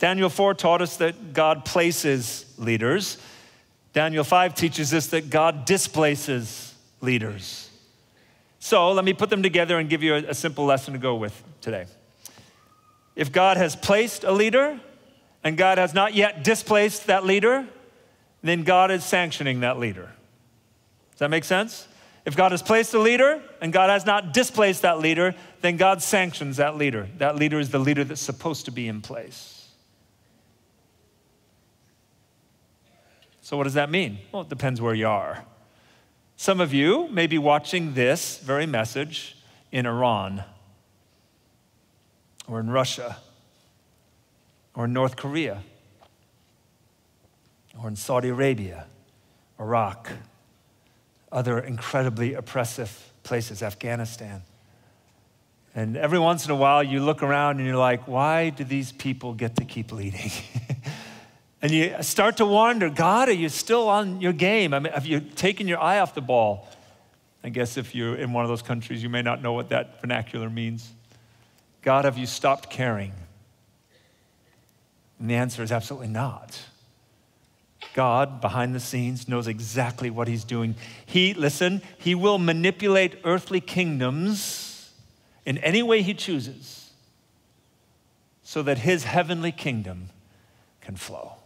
Daniel 4 taught us that God places leaders. Daniel 5 teaches us that God displaces leaders. So let me put them together and give you a simple lesson to go with today. If God has placed a leader and God has not yet displaced that leader, then God is sanctioning that leader. Does that make sense? If God has placed a leader and God has not displaced that leader, then God sanctions that leader. That leader is the leader that's supposed to be in place. So what does that mean? Well, it depends where you are. Some of you may be watching this very message in Iran, or in Russia, or in North Korea, or in Saudi Arabia, Iraq, other incredibly oppressive places, Afghanistan. And every once in a while you look around and you're like, why do these people get to keep leading? And you start to wonder, God, are you still on your game? I mean, have you taken your eye off the ball? I guess if you're in one of those countries, you may not know what that vernacular means. God, have you stopped caring? And the answer is absolutely not. God, behind the scenes, knows exactly what he's doing. He will manipulate earthly kingdoms in any way he chooses so that his heavenly kingdom can flow.